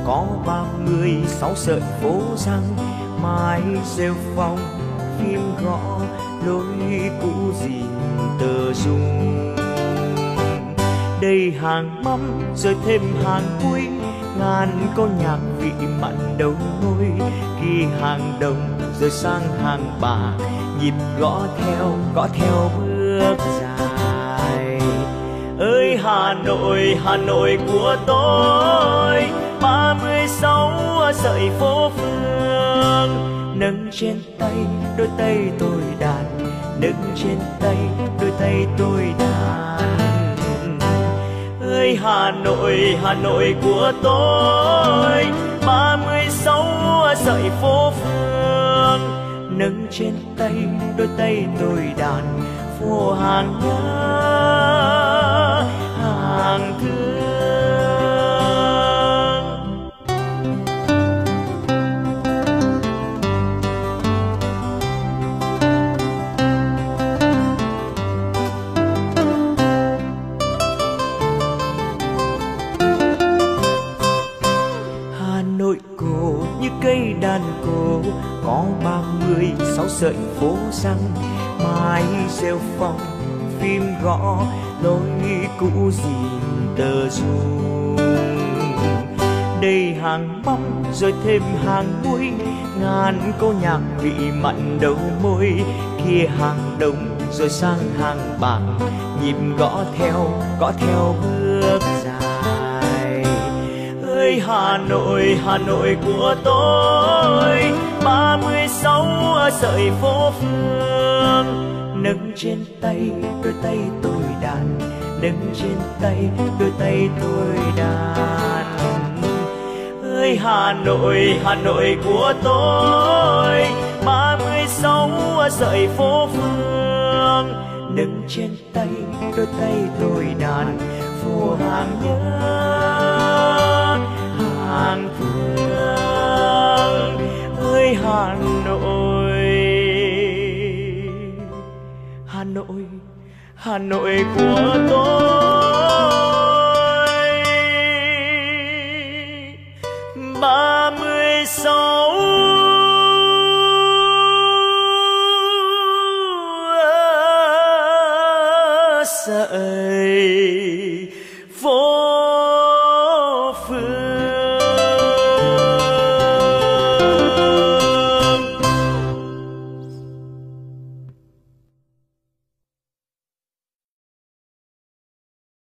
có 36 sợi phố răng, mái rêu phong phim gõ lối cũ gìn tờ dung. Đây hàng mắm rồi thêm hàng muối, ngàn câu nhạc vị mặn đầu môi. Khi hàng đồng rồi sang hàng bạc, nhịp gõ theo bước dài. Ơi Hà Nội của tôi, 36 sợi phố phường. Nâng trên tay đôi tay tôi đàn, nâng trên tay đôi tay tôi đàn. Ơi Hà Nội của tôi, 36 sợi phố phường. Nâng trên tay đôi tay tôi đàn, phố hàng nhớ hàng thương. Hà Nội cổ như cây đàn cổ, có 36 sợi phố răng, mái rêu phong phim gõ lối cũ gìn tờ dung. Đây hàng mắm rồi thêm hàng muối, ngàn câu nhạc vị mặn đầu môi. Kia hàng đồng rồi sang hàng bạc, nhịp gõ theo bước dài. Ơi Hà Nội của tôi, 36 sợi phố phường. Nâng trên tay đôi tay tôi đàn, nâng trên tay đôi tay tôi đàn. Ơi Hà Nội của tôi, 36 sợi phố phường. Nâng trên tay đôi tay tôi đàn, phố hàng nhớ hàng thương. Ơi Hà Nội của tôi, 36 sợi phố